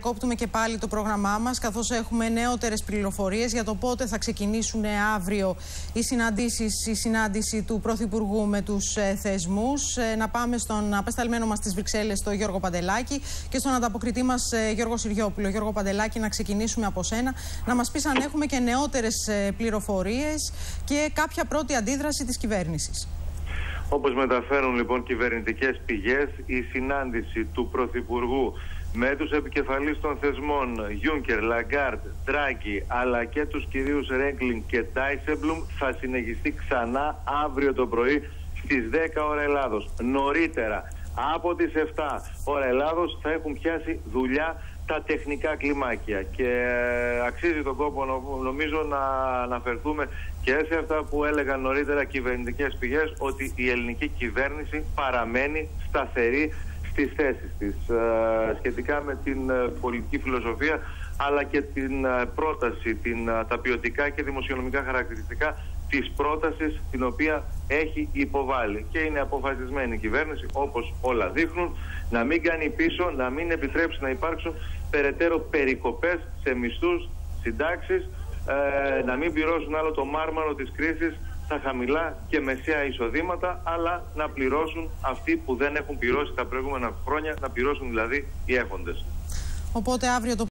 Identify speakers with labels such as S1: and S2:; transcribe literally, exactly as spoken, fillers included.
S1: Κόπτουμε και πάλι το πρόγραμμά μας, καθώς έχουμε νεότερες πληροφορίες για το πότε θα ξεκινήσουν αύριο οι συναντήσεις, η συνάντηση του Πρωθυπουργού με τους ε, θεσμούς. Ε, να πάμε στον απεσταλμένο μας στις Βρυξέλλες, τον Γιώργο Παντελάκη, και στον ανταποκριτή μας ε, Γιώργο Συριόπουλο. Γιώργο Παντελάκη, να ξεκινήσουμε από σένα, να μας πεις αν έχουμε και νεότερες ε, πληροφορίες και κάποια πρώτη αντίδραση της κυβέρνησης.
S2: Όπως μεταφέρουν λοιπόν κυβερνητικές πηγές, η συνάντηση του Πρωθυπουργού με τους επικεφαλείς των θεσμών Γιούνκερ, Λαγκάρντ, Ντράγκη, αλλά και τους κυρίους Ρέγκλινγκ και Ντάισεμπλουμ θα συνεχιστεί ξανά αύριο το πρωί στις δέκα ώρα Ελλάδος. Νωρίτερα, από τις επτά ώρα Ελλάδος, θα έχουν πιάσει δουλειά τα τεχνικά κλιμάκια και αξίζει τον κόπο νομίζω να αναφερθούμε και σε αυτά που έλεγαν νωρίτερα κυβερνητικές πηγές, ότι η ελληνική κυβέρνηση παραμένει σταθερή στις θέσεις της ε, σχετικά με την ε, πολιτική φιλοσοφία, αλλά και την ε, πρόταση, την, ε, τα ποιοτικά και δημοσιονομικά χαρακτηριστικά της πρότασης την οποία έχει υποβάλει. Και είναι αποφασισμένη η κυβέρνηση, όπως όλα δείχνουν, να μην κάνει πίσω, να μην επιτρέψει να υπάρξουν περαιτέρω περικοπές σε μισθούς, συντάξεις, ε, να μην πληρώσουν άλλο το μάρμαρο της κρίσης στα χαμηλά και μεσαία εισοδήματα, αλλά να πληρώσουν αυτοί που δεν έχουν πληρώσει τα προηγούμενα χρόνια, να πληρώσουν δηλαδή οι έχοντες.
S1: Οπότε αύριο το